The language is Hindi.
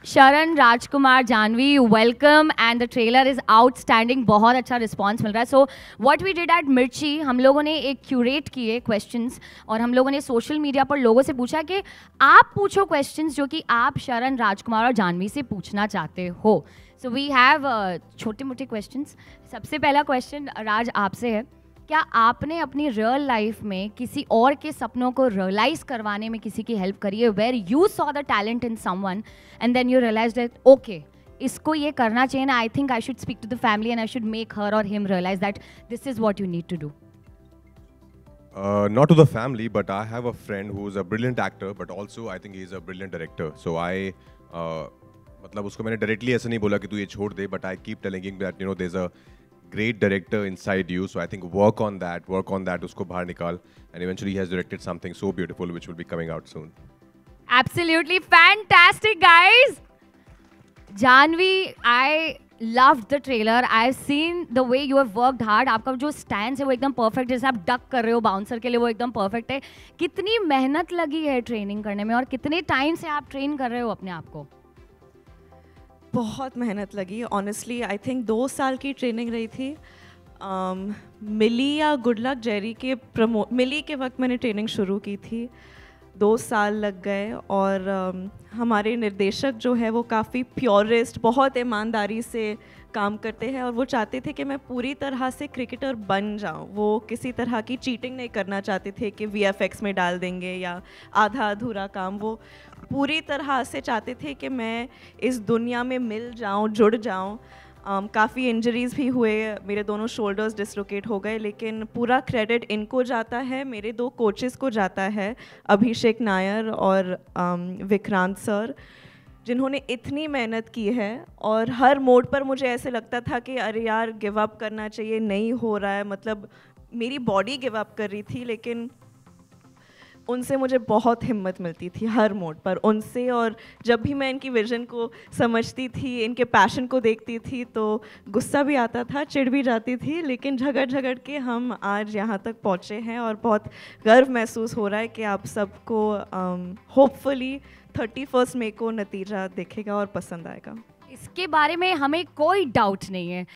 शरण, Rajkumar, Janhvi, welcome and the trailer is outstanding. बहुत अच्छा रिस्पांस मिल रहा है. So what we did at Mirchi, हम लोगों ने एक क्यूरेट किए क्वेश्चंस और हम लोगों ने सोशल मीडिया पर लोगों से पूछा कि आप पूछो क्वेश्चंस जो कि आप शरण, राजकुमार और जानवी से पूछना चाहते हो. सो वी हैव छोटे मोटे क्वेश्चंस. सबसे पहला क्वेश्चन राज आपसे है. क्या आपने अपनी रियल लाइफ में किसी और के सपनों को रियलाइज करवाने में किसी की हेल्प करी है, where you saw the talent in someone and then you realise that okay इसको ये करना चाहिए ना, I think I should speak to the family and I should make her और him realise that this is what you need to do? Not to the family, but I have a friend who's a brilliant actor, but also I think he's a brilliant director. So मतलब उसको मैंने directly ऐसा नहीं बोला कि तू ये छोड़ दे, but I keep telling him that there's a great director inside you. So I think work on that, उसको बाहर निकाल, and eventually he has directed something so beautiful which will be coming out soon. Absolutely fantastic, guys. Janvi, I loved the trailer. I've seen the way you have worked hard. आपका जो स्टैंड है वो एकदम परफेक्ट, जैसे आप डक कर रहे हो बाउंसर के लिए, वो एकदम परफेक्ट है. कितनी मेहनत लगी है ट्रेनिंग करने में और कितने टाइम से आप ट्रेन कर रहे हो अपने आप को? बहुत मेहनत लगी ऑनेस्टली. आई थिंक 2 साल की ट्रेनिंग रही थी. मिली या गुड लक जेरी के मिली के वक्त मैंने ट्रेनिंग शुरू की थी. 2 साल लग गए और हमारे निर्देशक जो है वो काफ़ी प्योरिस्ट, बहुत ईमानदारी से काम करते हैं और वो चाहते थे कि मैं पूरी तरह से क्रिकेटर बन जाऊं. वो किसी तरह की चीटिंग नहीं करना चाहते थे कि VFX में डाल देंगे या आधा अधूरा काम. वो पूरी तरह से चाहते थे कि मैं इस दुनिया में मिल जाऊं, जुड़ जाऊं. काफ़ी इंजरीज़ भी हुए, मेरे दोनों शोल्डर्स डिसलोकेट हो गए, लेकिन पूरा क्रेडिट इनको जाता है, मेरे 2 कोचेस को जाता है, अभिषेक नायर और विक्रांत सर, जिन्होंने इतनी मेहनत की है. और हर मोड पर मुझे ऐसे लगता था कि अरे यार गिव अप करना चाहिए, नहीं हो रहा है. मतलब मेरी बॉडी गिव अप कर रही थी, लेकिन उनसे मुझे बहुत हिम्मत मिलती थी हर मोड पर उनसे. और जब भी मैं इनकी विजन को समझती थी, इनके पैशन को देखती थी, तो गुस्सा भी आता था, चिढ़ भी जाती थी, लेकिन झगड़ के हम आज यहाँ तक पहुँचे हैं और बहुत गर्व महसूस हो रहा है कि आप सबको होपफुली 31 मई को नतीजा दिखेगा और पसंद आएगा. इसके बारे में हमें कोई डाउट नहीं है.